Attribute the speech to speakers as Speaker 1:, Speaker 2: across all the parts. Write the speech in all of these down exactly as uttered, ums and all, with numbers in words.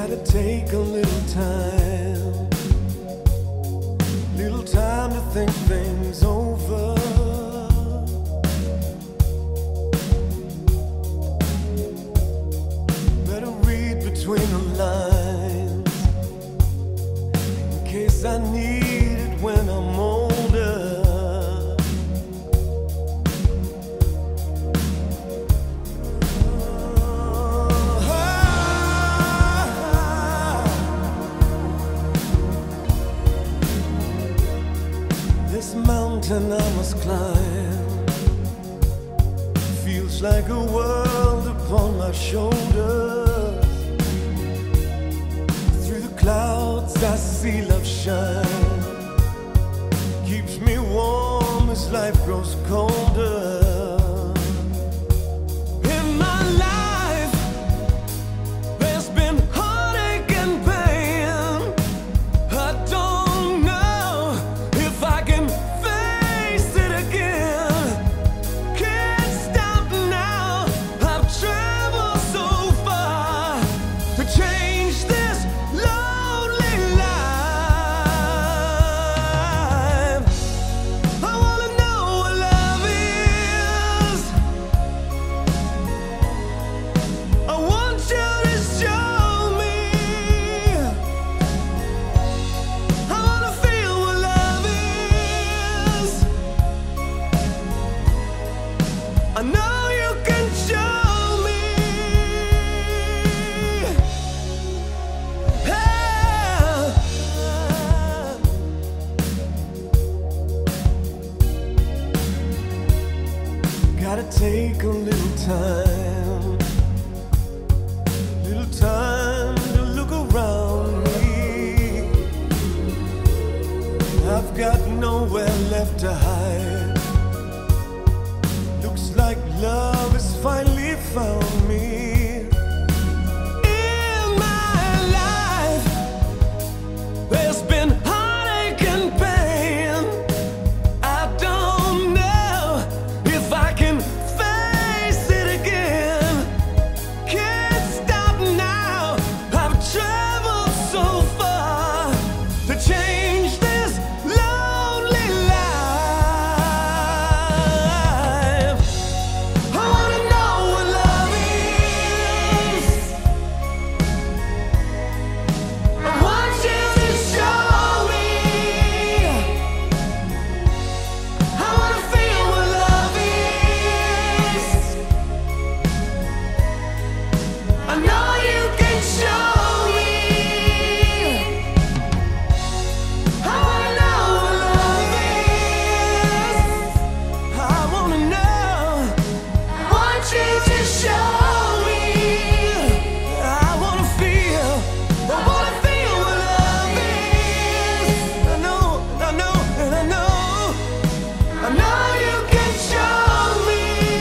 Speaker 1: Gotta take a little time, little time to think things over. Better read between the lines in case I need it when I'm older. This mountain I must climb feels like a world upon my shoulders. Through the clouds I see love shine, keeps me warm as life grows colder. In my life there's been heartache and pain. I don't know if I can face it again. Can't stop now, I've traveled so far to change this lonely life. I wanna know what love is. I want you to show me. I wanna feel what love is. I know you can show me. Yeah. Gotta take a little time, little time to look around me. I've got nowhere left to hide. Looks like love has finally found me. In my life there's been heartache and pain. I don't know if I can face it again. Can't stop now, I've traveled so far to change this lonely life. I wanna know what love is. I want you to show me. I wanna feel what love is. I know you can show me. I wanna know what love is. I wanna know. I want you to show me. I wanna feel. I wanna feel what love is. I know, I know, and I know. I know you can show me.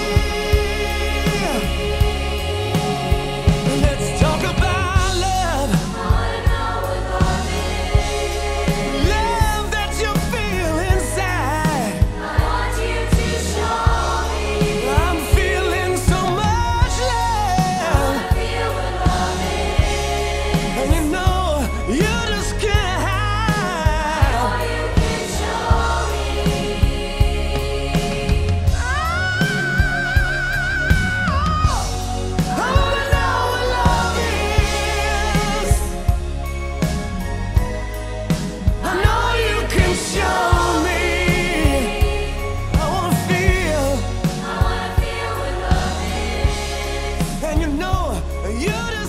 Speaker 1: Let's talk about love. Love that you feel inside. I'm feeling so much love. And you know, you just can't hide. I wanna know what love is. I know you can show me. I wanna feel. And you know, you just